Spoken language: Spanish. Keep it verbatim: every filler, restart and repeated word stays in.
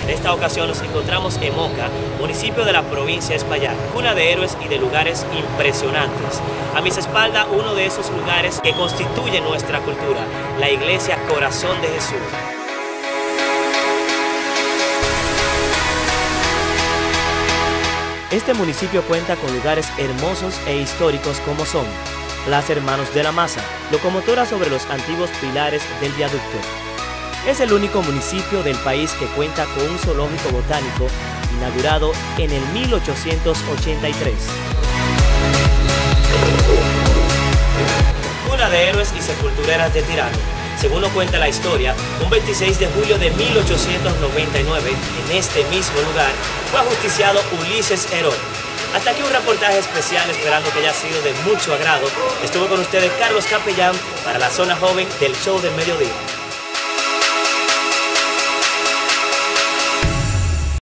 En esta ocasión nos encontramos en Moca, municipio de la provincia de Espaillat, cuna de héroes y de lugares impresionantes. A mis espaldas, uno de esos lugares que constituye nuestra cultura, la iglesia Corazón de Jesús. Este municipio cuenta con lugares hermosos e históricos como son Plaza Hermanos de la Maza, locomotora sobre los antiguos pilares del viaducto. Es el único municipio del país que cuenta con un zoológico botánico inaugurado en el mil ochocientos ochenta y tres. Cuna de héroes y sepultureras de tirano. Según nos cuenta la historia, un veintiséis de julio de mil ochocientos noventa y nueve, en este mismo lugar, fue ajusticiado Ulises Herón. Hasta aquí un reportaje especial, esperando que haya sido de mucho agrado. Estuvo con ustedes Carlos Capellán para la Zona Joven del Show del Mediodía.